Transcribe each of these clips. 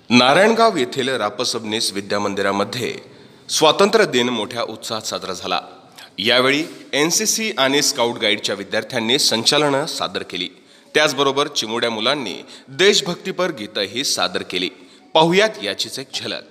नारायणगाव येथील रापसबनीस विद्यामंदिरामध्ये स्वातंत्र्य दिन मोठ्या उत्साहात साजरा झाला। यावेळी एनसीसी आणि स्काउट गाईडच्या विद्यार्थ्यांनी संचलनं सादर केली। त्याचबरोबर चिमुरड्या मुलांनी देशभक्तीपर गीतही सादर केली। पाहुयात याचीच एक झलक।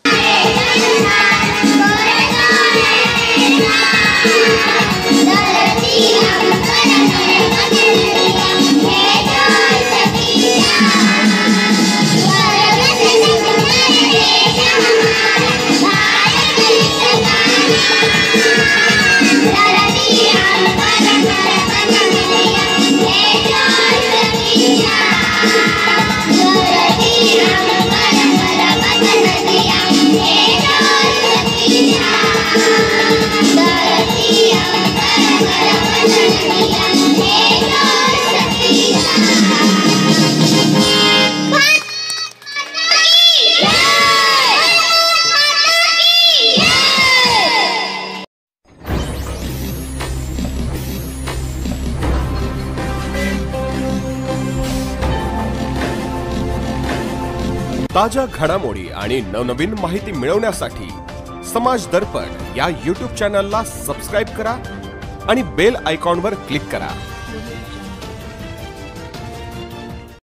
ताज्या घडामोडी आणि नवनवीन माहिती मिळवण्यासाठी समाज दर्पण या YouTube चॅनलला सबस्क्राइब करा आणि बेल आयकॉनवर क्लिक करा।